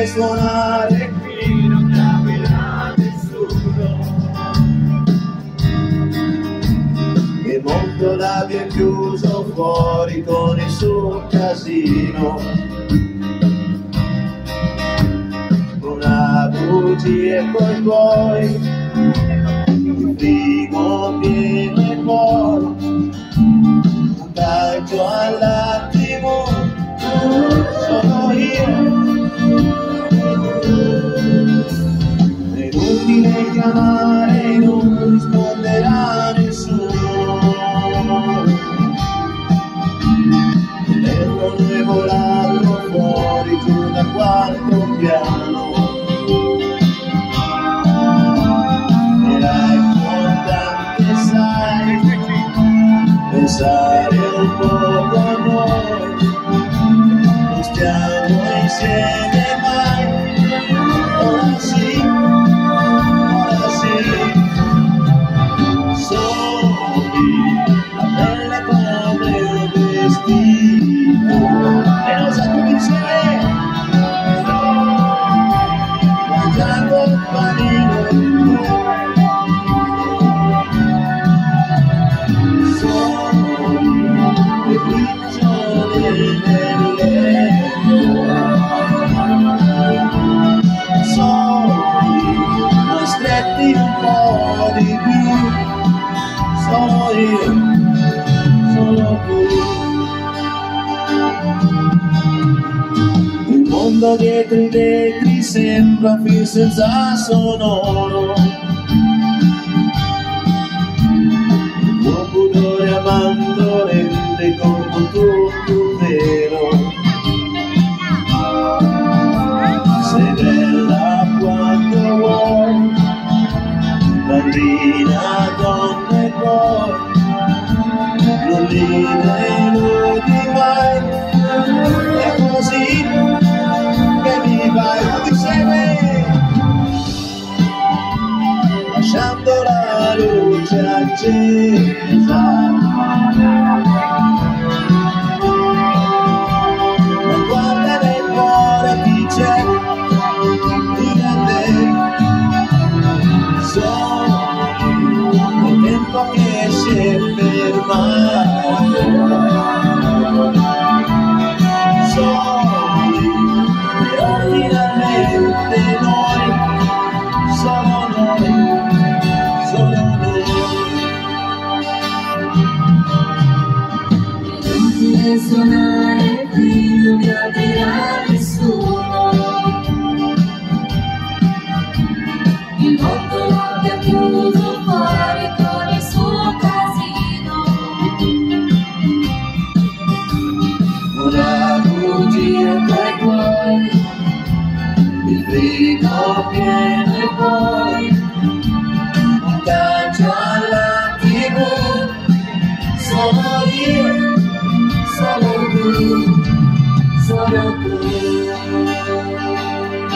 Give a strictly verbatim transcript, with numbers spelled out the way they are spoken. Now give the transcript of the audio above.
suonare qui non capirà nessuno. Che mondo l'abbia chiuso fuori con il suo casino. Una bugia e poi poi il frigo pieno e poi un calcio all'attimo. Sono io. È inutile chiamare, non risponderà nessuno. Il telefono è volato fuori giù dal quarto piano. Era importante, sai, pensare un po' a noi. Non stiamo insieme mai. Ora sì, ora sì. Soli, la pelle come un vestito. E lo sa tutti insieme. Mangiando il panino e tu. Soli, le briciole nel letto. Soli, noi stretti un po' di più. Sono io, sono tu. Il mondo dietro i vetri sembra un film senza sonoro. Il tuo pudore amando rende conto tutto vero. Sei bella quando vuoi, bambina, donna e poi non li deluti mai. È così che mi vai tutti insieme, lasciando la luce accesa. Ma guarda nel cuore chi c'è, di a te. Soli, il tempo che si è fermato. Soli, però finalmente noi, solo noi, solo noi. Inutile suonare qui, non capirà nessuno. Il mondo l'abbia chiuso fuori con il suo casino. Una bugia e poi il frigo pieno e poi un calcio alla tivù. Sono io, sono tu, sono tu.